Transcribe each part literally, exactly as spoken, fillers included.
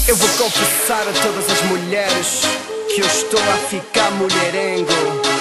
Eu vou confessar a todas as mulheres que eu estou a ficar mulherengo.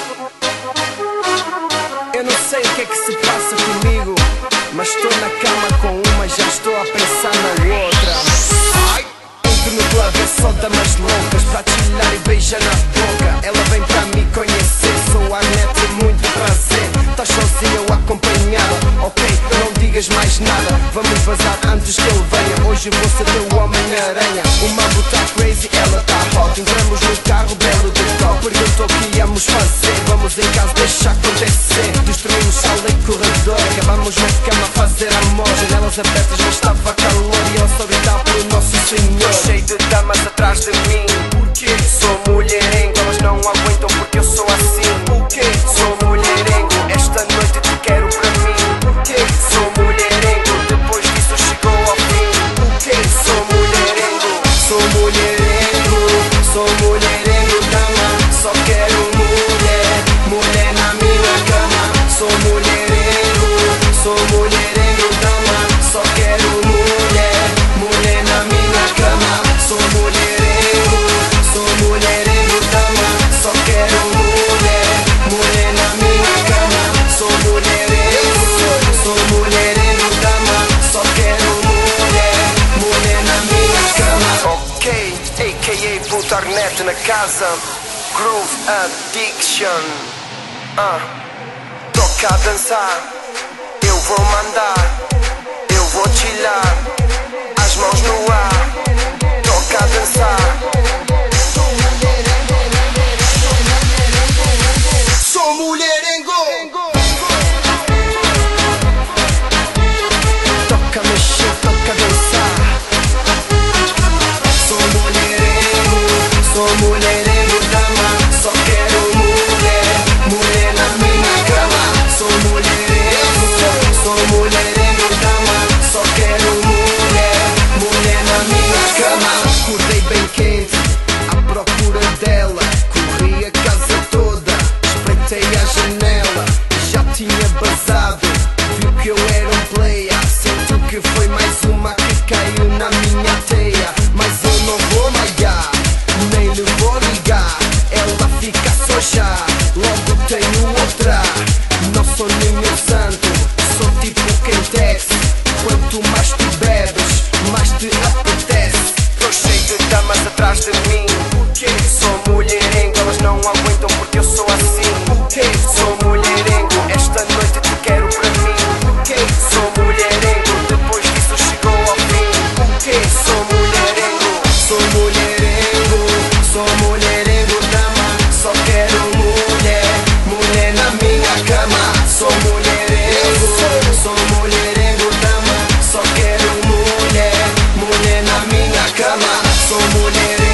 Eu não sei o que é que se passa comigo, mas estou na cama com uma e já estou a pensar na outra. Entro no club, é só damas loucas pra chilar e beijar na boca. Ela vem pra me conhecer, sou a net, muito prazer. Estás sozinha ou acompanhada? Ok, não digas mais nada, vamos vazar antes que ele venha. Hoje vou ser teu Homem-Aranha. O mambo tá crazy, ela tá hot. Entramos no carro belo de top. Perguntou o que íamos fazer, vamos em casa deixar acontecer. Destruímos sala e corredor, acabamos na cama a fazer amor. Janelas abertas mas estava calor e eu só gritar pelo nosso Senhor. Cheio de damas atrás de mim, porque sou mulherengo. Elas não aguentam porque eu sou assim, porque sou mulherengo. Esta noite te quero para mim, porque sou mulherengo. Depois disso chegou ao fim, porque sou mulherengo. Sou mulherengo, sou mulherengo, dama. Só quero mulher, mulher na minha cama. Sou mulherengo, sou mulherengo, dama. Só quero mulher, mulher na minha cama. Sou mulherengo, sou mulherengo, dama. Só quero mulher, mulher na minha cama. Sou mulherengo, sou mulherengo, dama. Só quero mulher, mulher na minha cama. Ok, a k a. Putarnet na casa. Groove Addiction. uh. Toca a dançar, eu vou mandar, eu vou chilar, as mãos no ar. Toca a dançar. Sou mulherengo. Toca a mexer, toca a dançar. Sou mulherengo, sou mulherengo, dama. Só quero mulher, mulher na minha cama. Sou mulherengo, sou mulherengo, dama. Só quero mulher, mulher na minha cama. Acordei bem quente, à procura dela. Corri a casa toda, espreitei a janela. Já tinha basado, viu que eu era um player. Sinto que foi mais uma que caiu na minha teia. Mas eu não vou malhar, nem lhe vou ligar. Ela fica só já, logo tenho outra. Não sou nenhum santo, sou tipo Kentex. Quanto mais tu bebes, mais te apetece. Tô cheio de damas atrás de mim, porque sou mulherengo. Elas não aguentam porque eu sou assim, porque sou mulherengo. Esta noite te quero para mim, porque sou mulherengo. Depois disso chegou ao fim, porque sou mulherengo. Sou mulherengo, sou mulherengo, dama. Só quero mulher, mulher na minha cama. Sou mulherengo, sou mulherengo, dama. Só quero mulher, mulher na minha cama. Sou mulherengo.